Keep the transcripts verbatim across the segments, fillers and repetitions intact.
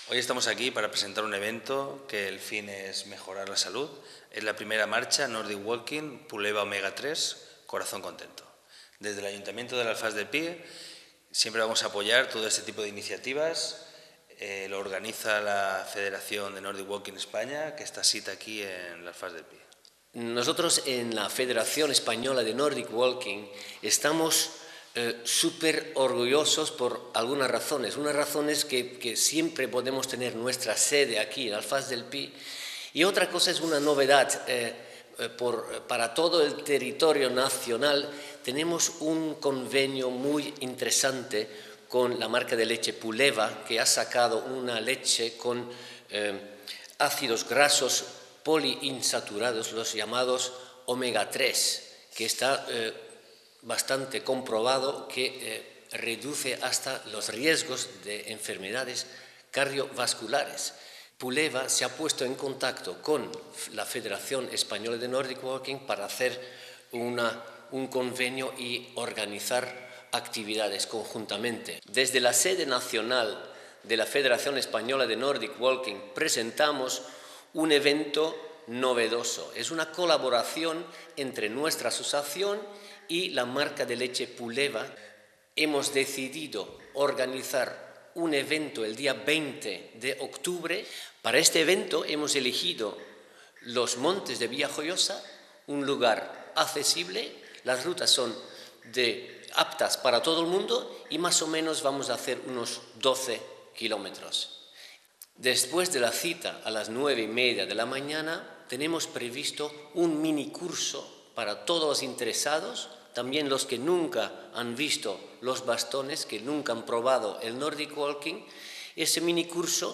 Hoy estamos aquí para presentar un evento que el fin es mejorar la salud. Es la primera marcha Nordic Walking Puleva Omega tres, Corazón Contento. Desde el Ayuntamiento de Alfaz del Pi siempre vamos a apoyar todo este tipo de iniciativas. Eh, lo organiza la Federación de Nordic Walking España, que está cita aquí en Alfaz del Pi. Nosotros en la Federación Española de Nordic Walking estamos eh, súper orgullosos por algunas razones. Una razón es que, que siempre podemos tener nuestra sede aquí en Alfaz del Pi, y otra cosa es una novedad. Eh, eh, por, para todo el territorio nacional tenemos un convenio muy interesante con la marca de leche Puleva, que ha sacado una leche con eh, ácidos grasos poliinsaturados, los llamados omega tres, que está eh, bastante comprobado que eh, reduce hasta los riesgos de enfermedades cardiovasculares. Puleva se ha puesto en contacto con la Federación Española de Nordic Walking para hacer una, un convenio y organizar actividades conjuntamente. Desde la sede nacional de la Federación Española de Nordic Walking presentamos un evento novedoso. Es una colaboración entre nuestra asociación y la marca de leche Puleva. Hemos decidido organizar un evento el día veinte de octubre. Para este evento hemos elegido los montes de Villajoyosa, un lugar accesible. Las rutas son de, aptas para todo el mundo y más o menos vamos a hacer unos doce kilómetros. Después de la cita a las nueve y media de la mañana tenemos previsto un mini curso para todos los interesados, también los que nunca han visto los bastones, que nunca han probado el Nordic Walking. Ese mini curso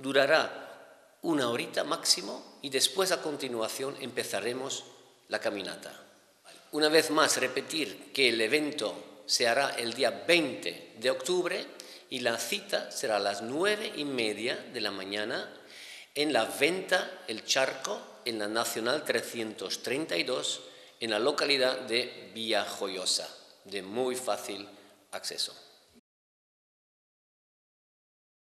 durará una horita máximo y después a continuación empezaremos la caminata. Una vez más repetir que el evento se hará el día veinte de octubre y la cita será a las nueve y media de la mañana en la Venta El Charco, en la Nacional trescientos treinta y dos, en la localidad de Villajoyosa, de muy fácil acceso.